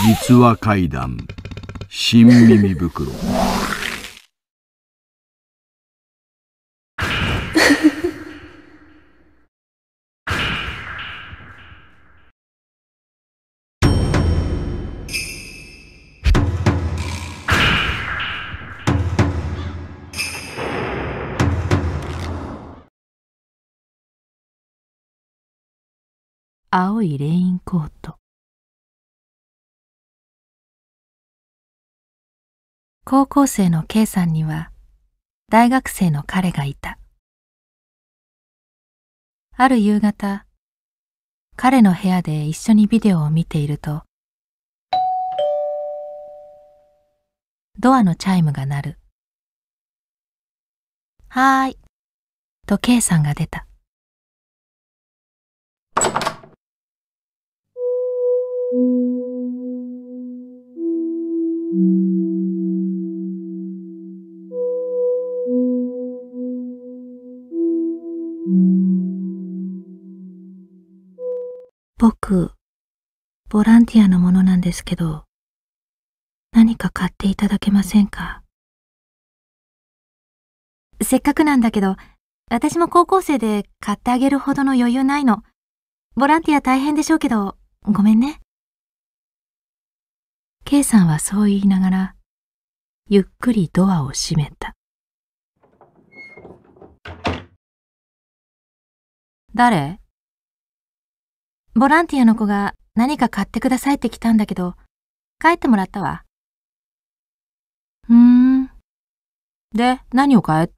実話怪談新耳袋。 青いレインコート。高校生の K さんには大学生の彼がいた。ある夕方、彼の部屋で一緒にビデオを見ていると、ドアのチャイムが鳴る。はーい、と K さんが出た。僕、ボランティアの者なんですけど、何か買っていただけませんか？せっかくなんだけど、私も高校生で買ってあげるほどの余裕ないの。ボランティア大変でしょうけど、ごめんね。K さんはそう言いながら、ゆっくりドアを閉めた。誰？ボランティアの子が何か買ってくださいって来たんだけど、帰ってもらったわ。で、何を買えって？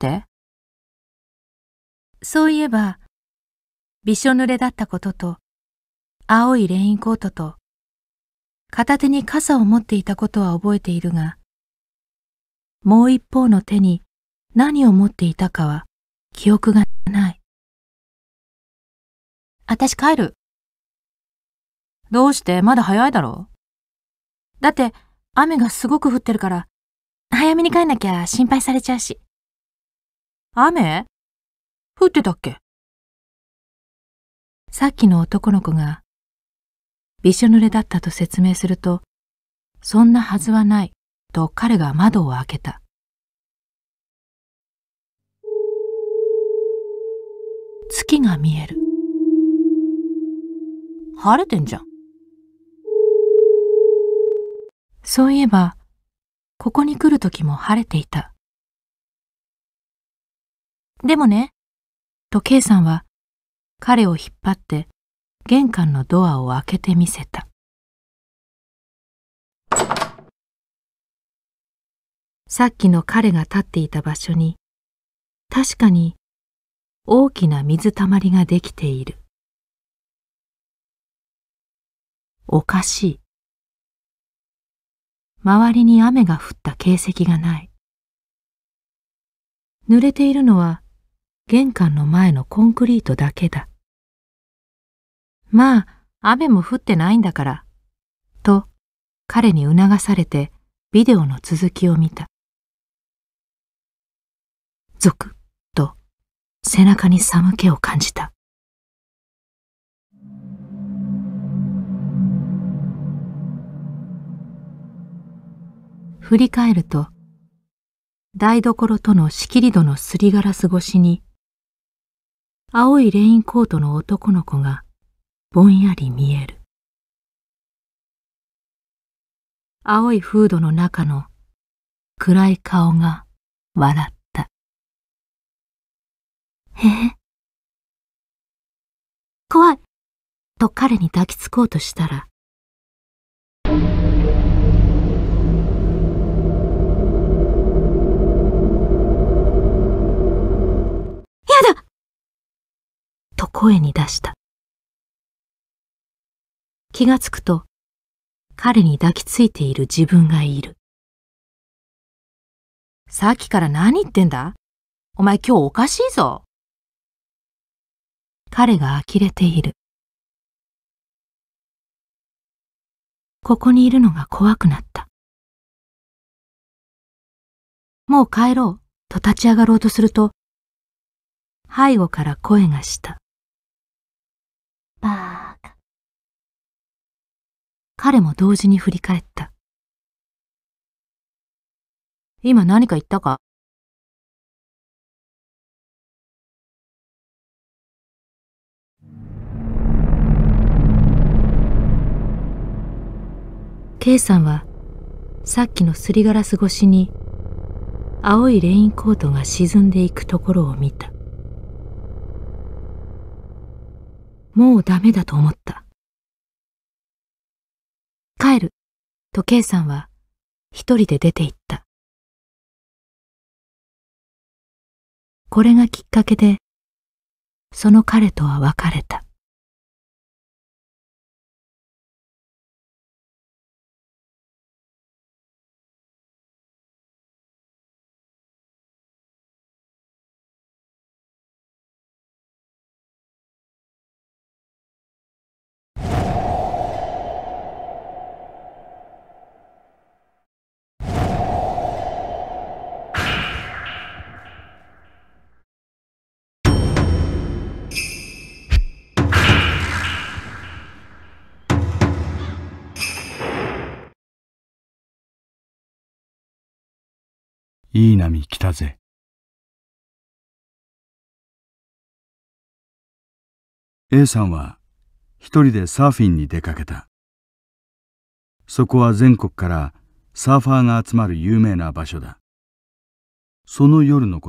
そういえば、びしょ濡れだったことと、青いレインコートと、片手に傘を持っていたことは覚えているが、もう一方の手に何を持っていたかは記憶がない。私帰る。どうして？まだ早いだろ？だって雨がすごく降ってるから、早めに帰んなきゃ心配されちゃうし。雨？降ってたっけ？さっきの男の子がびしょ濡れだったと説明すると、そんなはずはないと彼が窓を開けた。月が見える。晴れてんじゃん。そういえば、ここに来るときも晴れていた。でもね、と K さんは彼を引っ張って玄関のドアを開けてみせた。さっきの彼が立っていた場所に、確かに大きな水たまりができている。おかしい。周りに雨が降った形跡がない。濡れているのは玄関の前のコンクリートだけだ。まあ、雨も降ってないんだから、と彼に促されてビデオの続きを見た。ゾクッと背中に寒気を感じた。振り返ると、台所との仕切り戸のすりガラス越しに、青いレインコートの男の子がぼんやり見える。青いフードの中の暗い顔が笑った。怖いと彼に抱きつこうとしたら、やだと声に出した。気がつくと、彼に抱きついている自分がいる。さっきから何言ってんだ？お前今日おかしいぞ。彼が呆れている。ここにいるのが怖くなった。もう帰ろうと立ち上がろうとすると、背後から声がした。バーカ。 彼も同時に振り返った。今何か言ったか？K さんはさっきのすりガラス越しに青いレインコートが沈んでいくところを見た。もうダメだと思った。帰ると K さんは一人で出て行った。これがきっかけでその彼とは別れた。 いい波来たぜ。A さんは一人でサーフィンに出かけた。そこは全国からサーファーが集まる有名な場所だ。その夜のこと。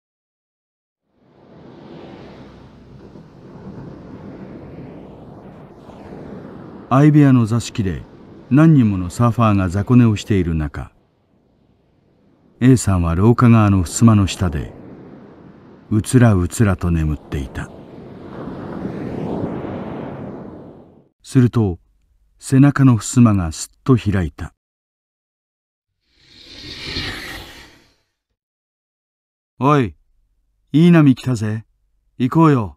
相部屋の座敷で何人ものサーファーが雑魚寝をしている中、A さんは廊下側の襖の下でうつらうつらと眠っていた。すると背中の襖がすっと開いた。おい、いい波来たぜ。行こうよ。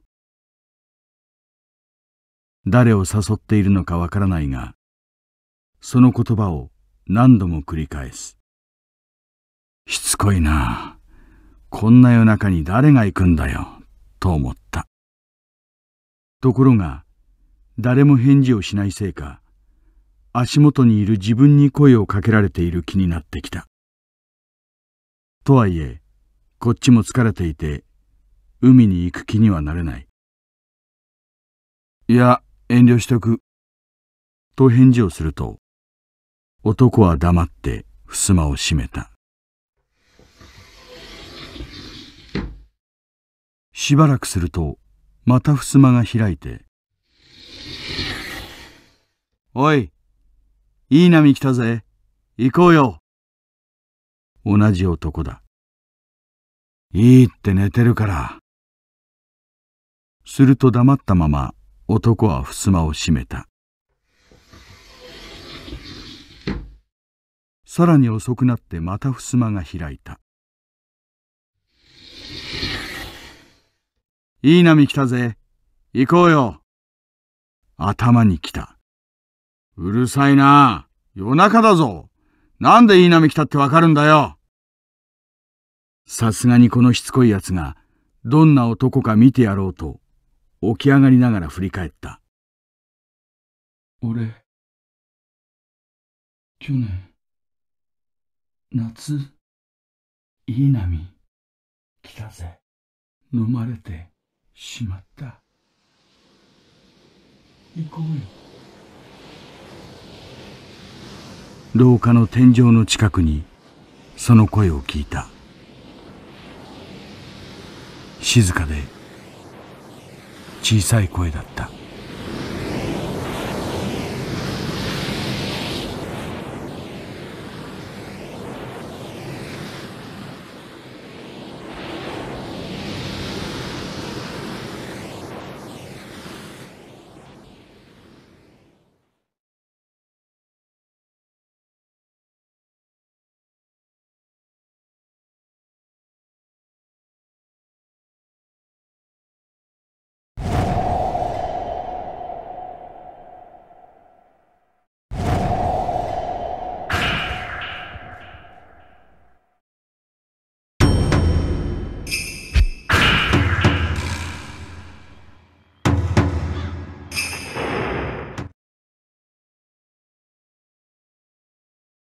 誰を誘っているのかわからないが、その言葉を何度も繰り返す。しつこいな。こんな夜中に誰が行くんだよ、と思った。ところが、誰も返事をしないせいか、足元にいる自分に声をかけられている気になってきた。とはいえ、こっちも疲れていて、海に行く気にはなれない。いや、遠慮しとく。と返事をすると、男は黙って襖を閉めた。しばらくすると、また襖が開いて、おい、いい波来たぜ。行こうよ。同じ男だ。いいって寝てるから。すると黙ったまま男は襖を閉めた。さらに遅くなってまた襖が開いた。いい波来たぜ。行こうよ。頭に来た。うるさいな。夜中だぞ。なんでいい波来たってわかるんだよ。さすがにこのしつこいやつがどんな男か見てやろうと起き上がりながら振り返った。俺、去年、夏、いい波来たぜ。飲まれてしまった。行こうよ。廊下の天井の近くにその声を聞いた。静かで小さい声だった。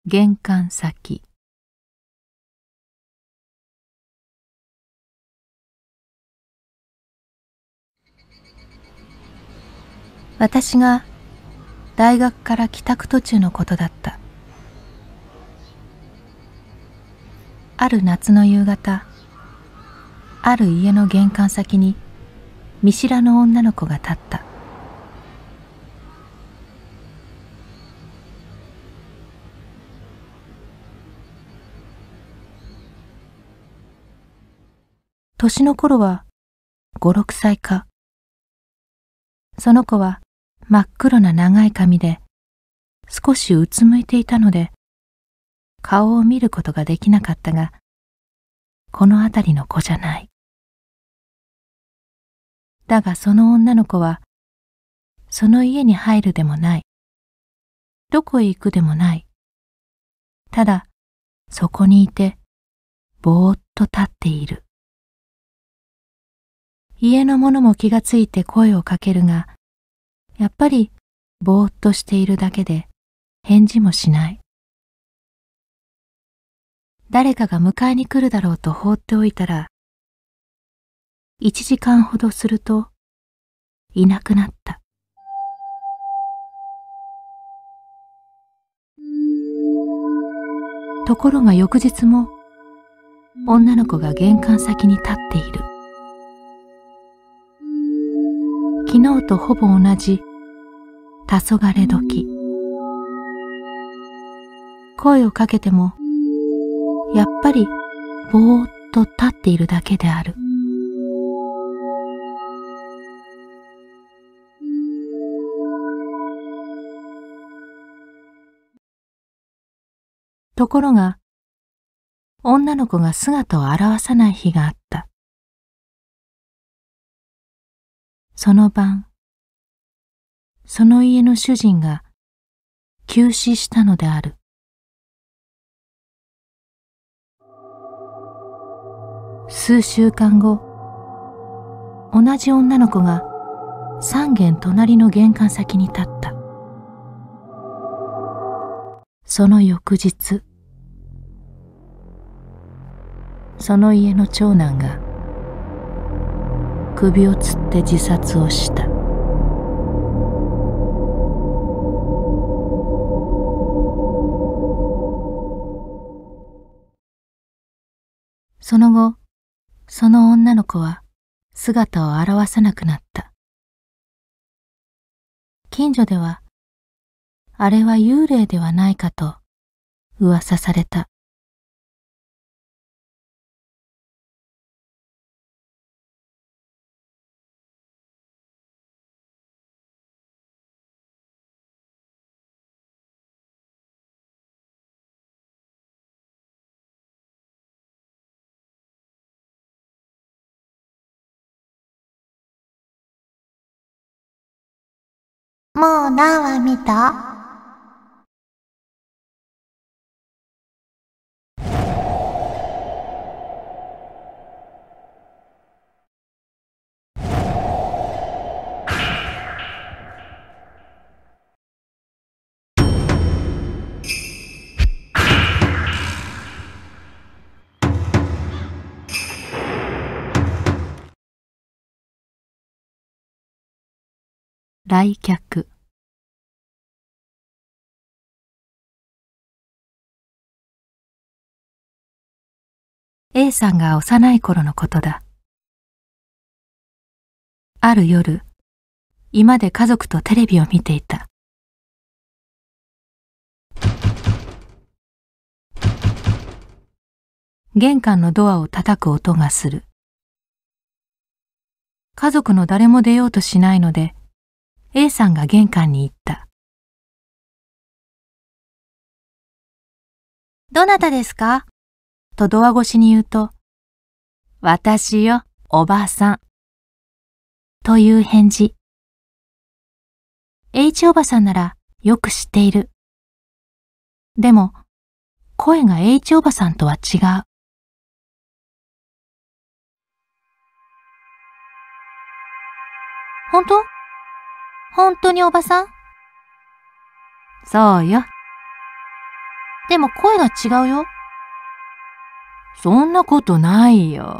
玄関先。私が大学から帰宅途中のことだった。ある夏の夕方、ある家の玄関先に見知らぬ女の子が立った。年の頃は5、6歳か。その子は真っ黒な長い髪で少しうつむいていたので顔を見ることができなかったが、この辺りの子じゃない。だがその女の子はその家に入るでもない、どこへ行くでもない。ただそこにいてぼーっと立っている。家の者も気がついて声をかけるが、やっぱりぼーっとしているだけで返事もしない。誰かが迎えに来るだろうと放っておいたら、1時間ほどするといなくなった。ところが翌日も女の子が玄関先に立っている。昨日とほぼ同じ黄昏時。声をかけてもやっぱりぼーっと立っているだけである。ところが女の子が姿を現さない日があった。その晩、その家の主人が急死したのである。数週間後、同じ女の子が3軒隣の玄関先に立った。その翌日、その家の長男が首をつって自殺をした。その後、その女の子は姿を現さなくなった。近所では、あれは幽霊ではないかと噂された。 もう何話見た？ 来客。A さんが幼い頃のことだ。ある夜、居間で家族とテレビを見ていた。玄関のドアを叩く音がする。家族の誰も出ようとしないので、A さんが玄関に行った。 どなたですか？ とドア越しに言うと、私よ、おばさん。という返事。H おばさんならよく知っている。でも、声が H おばさんとは違う。 本当におばさん？ そうよ。 ででも声が違うよ。 そんなことないよ。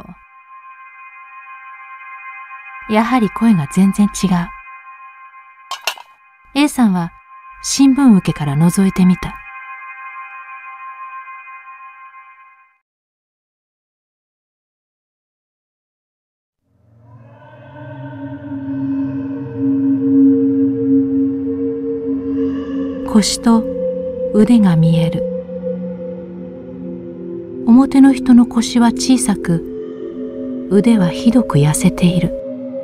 やはり声が全然違う。A さんは新聞受けから覗いてみた。腰と腕が見える。表の人の腰は小さく、腕はひどく痩せている。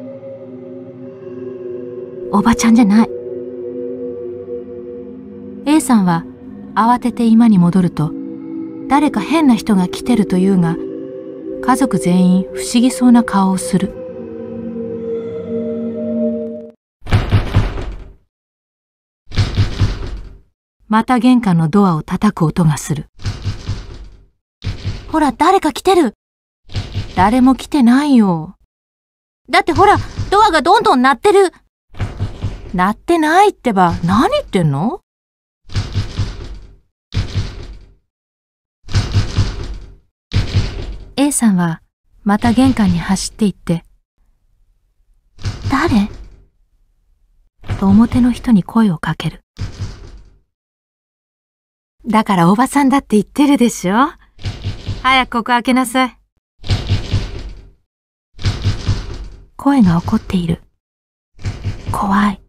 おばちゃんじゃない。 A さんは慌てて居間に戻ると、誰か変な人が来てるというが、家族全員不思議そうな顔をする。また玄関のドアを叩く音がする。 ほら、誰か来てる。 誰も来てないよ。 だってほら、ドアがどんどん鳴ってる。 鳴ってないってば、何言ってんの？A さんはまた玄関に走って行って、 誰？ と表の人に声をかける。だからおばさんだって言ってるでしょ。早くここ開けなさい。声が怒っている。怖い。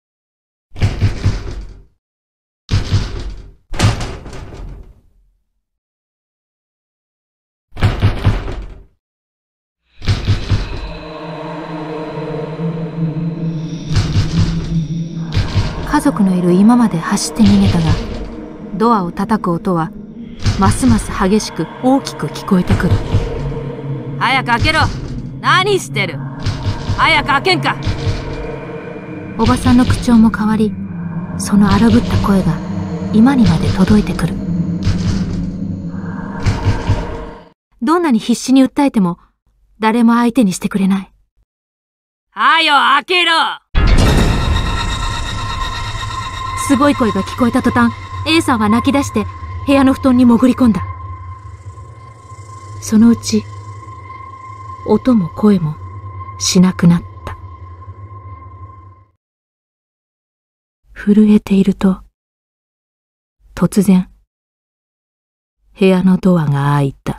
家族のいる居間まで走って逃げたが、ドアを叩く音はますます激しく大きく聞こえてくる。早く開けろ。何してる。早く開けんか。おばさんの口調も変わり、その荒ぶった声が居間にまで届いてくる。どんなに必死に訴えても誰も相手にしてくれない。はよ開けろ。すごい声が聞こえた途端、A さんは泣き出して部屋の布団に潜り込んだ。そのうち、音も声もしなくなった。震えていると、突然、部屋のドアが開いた。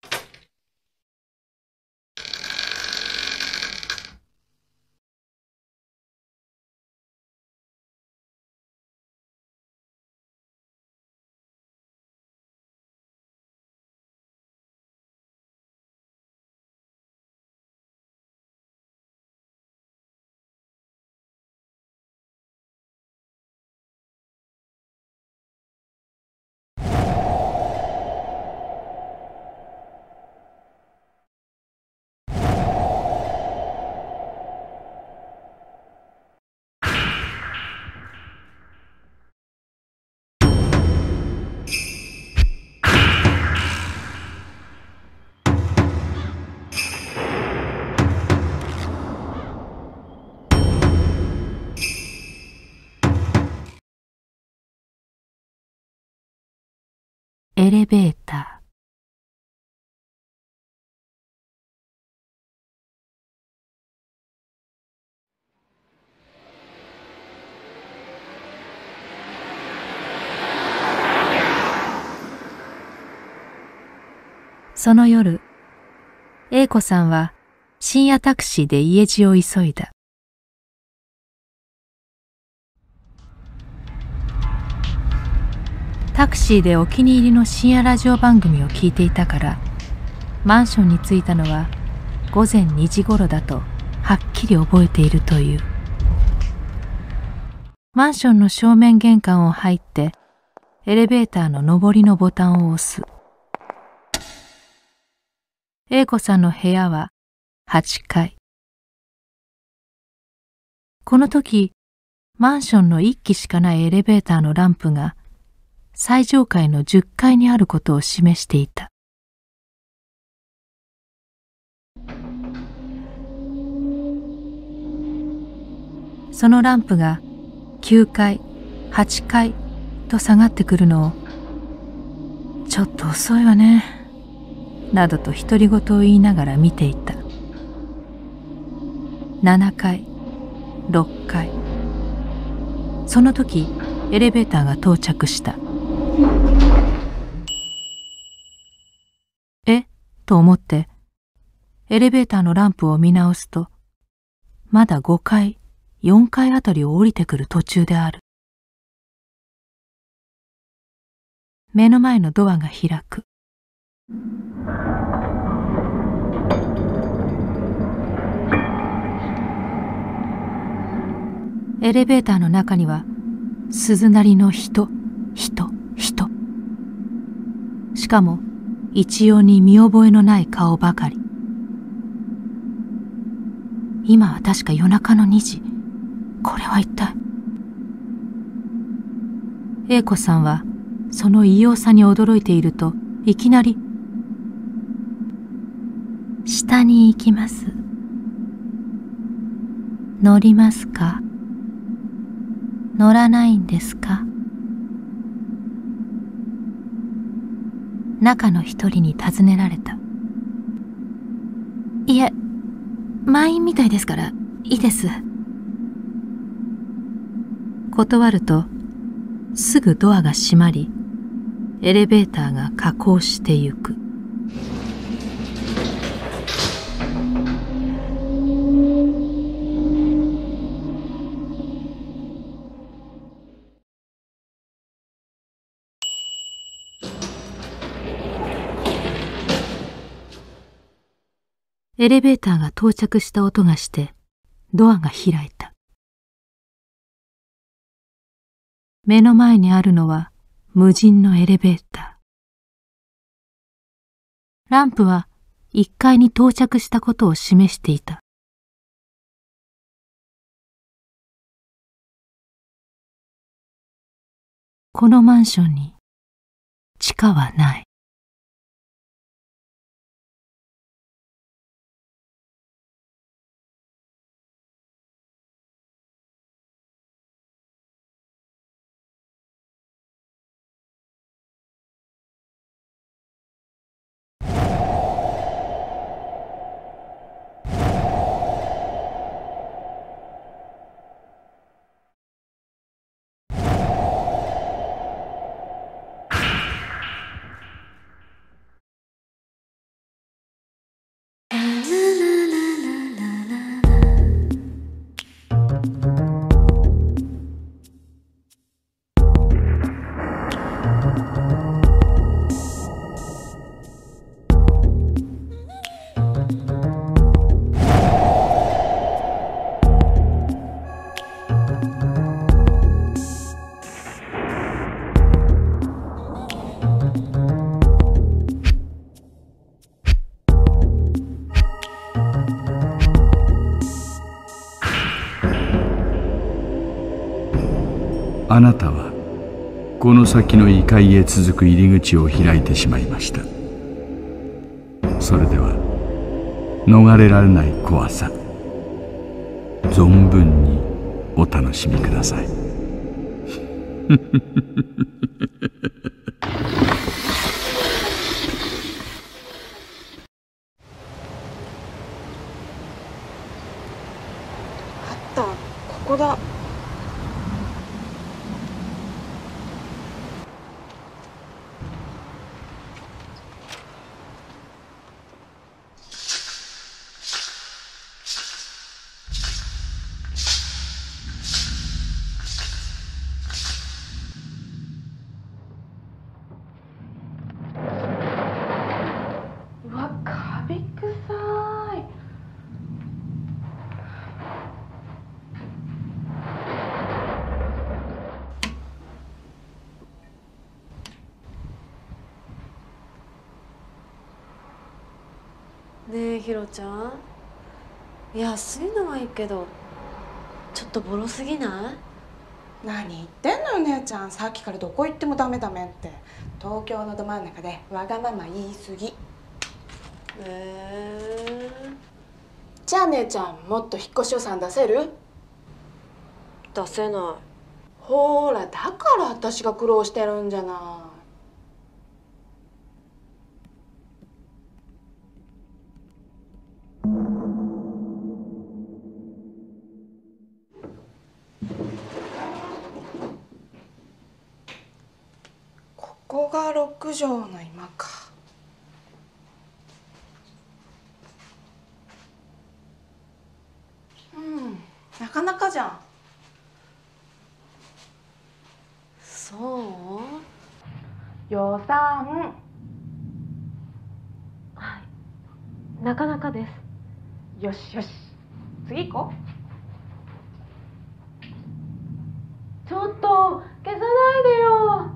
エレベーター。その夜、A子さんは深夜タクシーで家路を急いだ。タクシーでお気に入りの深夜ラジオ番組を聞いていたから、マンションに着いたのは午前2時頃だとはっきり覚えているという。マンションの正面玄関を入ってエレベーターの上りのボタンを押す。A子さんの部屋は8階。この時、マンションの1基しかないエレベーターのランプが最上階の10階にあることを示していた。そのランプが9階、8階と下がってくるのをちょっと遅いわね、などと独り言を言いながら見ていた。7階、6階。その時エレベーターが到着した。と思ってエレベーターのランプを見直すと、まだ5階、4階あたりを降りてくる途中である。目の前のドアが開く。エレベーターの中には鈴なりの人。しかも一様に見覚えのない顔ばかり。今は確か夜中の2時。これは一体。英子さんはその異様さに驚いていると、いきなり「下に行きます。乗りますか？乗らないんですか？」中の一人に尋ねられた。 いえ、満員みたいですからいいです。 断るとすぐドアが閉まり、エレベーターが下降してゆく。エレベーターが到着した音がしてドアが開いた。目の前にあるのは無人のエレベーター。ランプは1階に到着したことを示していた。このマンションに地下はない。 あなたはこの先の異界へ続く入り口を開いてしまいました。それでは逃れられない怖さ、存分にお楽しみください。 あった、ここだ。うわ、カビくさい。ねえ、ひろちゃん。安いのはいいけど、ちょっとボロすぎない？ 何言ってんのよ姉ちゃん。さっきからどこ行ってもダメダメって。東京のど真ん中でわがまま言い過ぎ。じゃあ姉ちゃん、もっと引っ越し予算出せる？ 出せない。 ほーら、だから私が苦労してるんじゃない。 こが6畳の今か。なかなかじゃん。 そう？ 予算。 はい、なかなかです。 よしよし、次行こちょっと消さないでよ。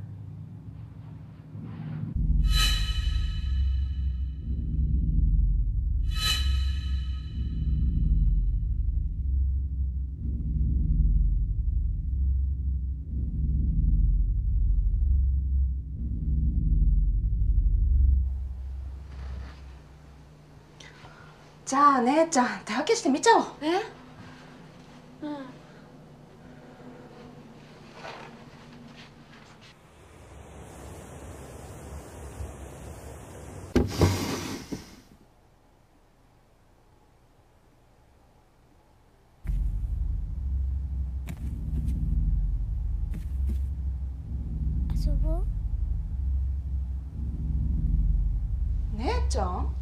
じゃあ姉ちゃん、手分けして見ちゃおう。 うん。 遊ぼう。 姉ちゃん？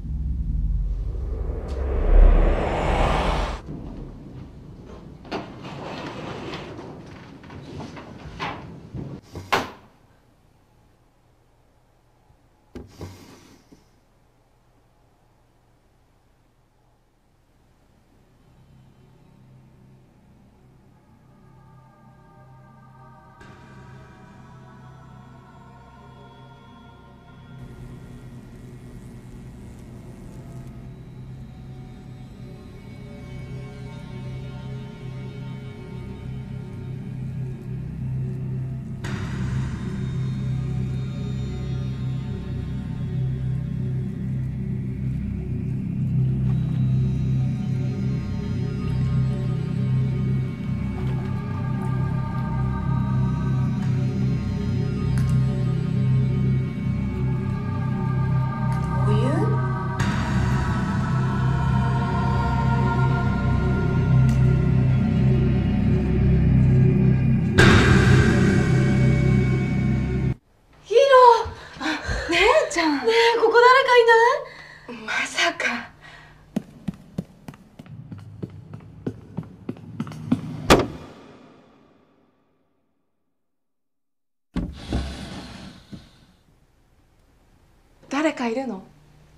ねえ、ここ誰かいない？ まさか。誰かいるの？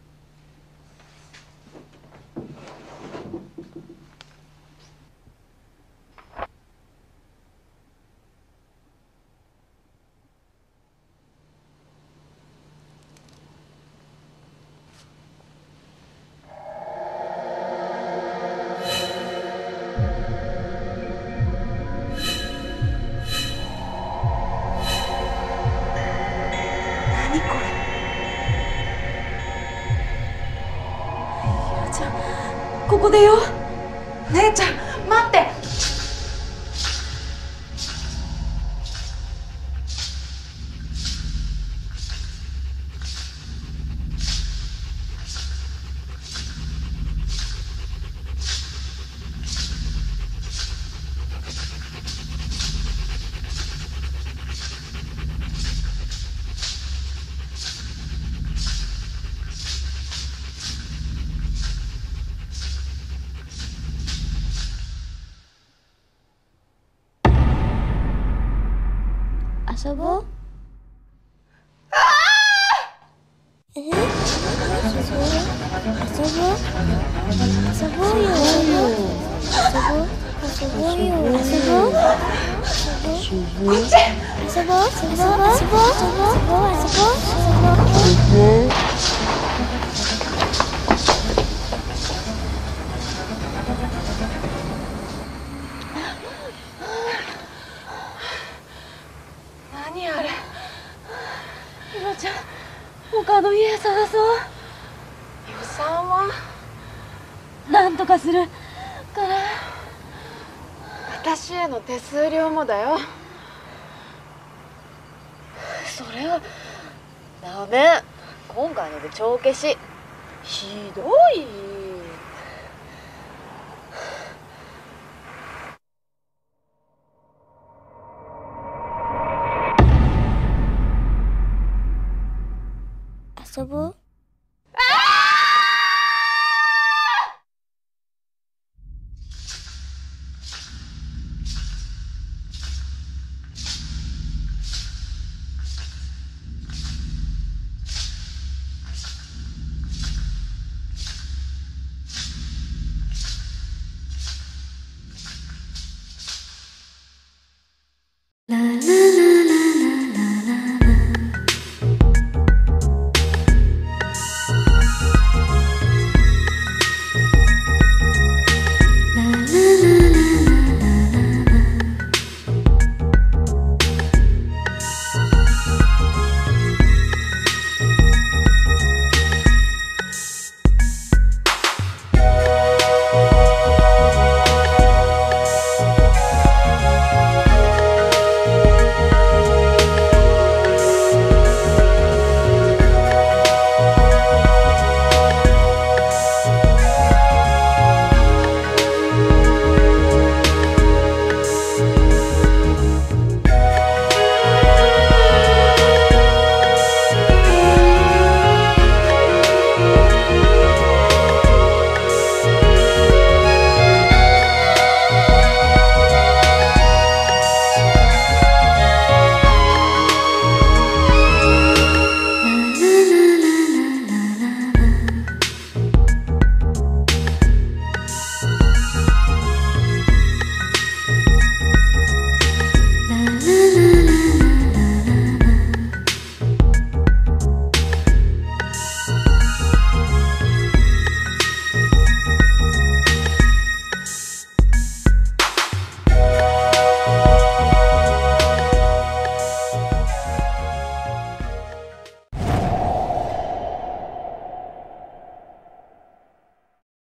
何これ？ ひろちゃん、ここでよ。 姉ちゃん、待って。 遊ぼう。遊ぼう。遊ぼうよ。遊ぼうよ。 こっち。 遊ぼう。 何あれ？ ひろちゃん、他の家探そう。 予算は？ なんとかするから。 私への手数料もだよ。 それはダメ。今回ので帳消し。ひどい。 遊ぼう。